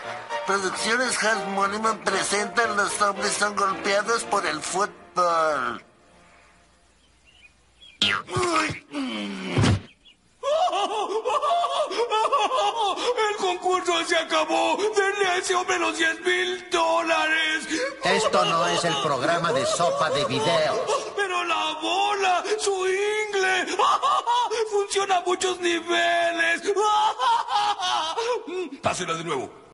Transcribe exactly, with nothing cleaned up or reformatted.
Producciones Hans Monument presentan Los hombres son golpeados por el fútbol. ¡El concurso se acabó! ¡Denle a ese hombre los diez mil dólares! Esto no es el programa de sopa de videos. ¡Pero la bola! ¡Su ingle! ¡Funciona a muchos niveles! ¡Pásela de nuevo!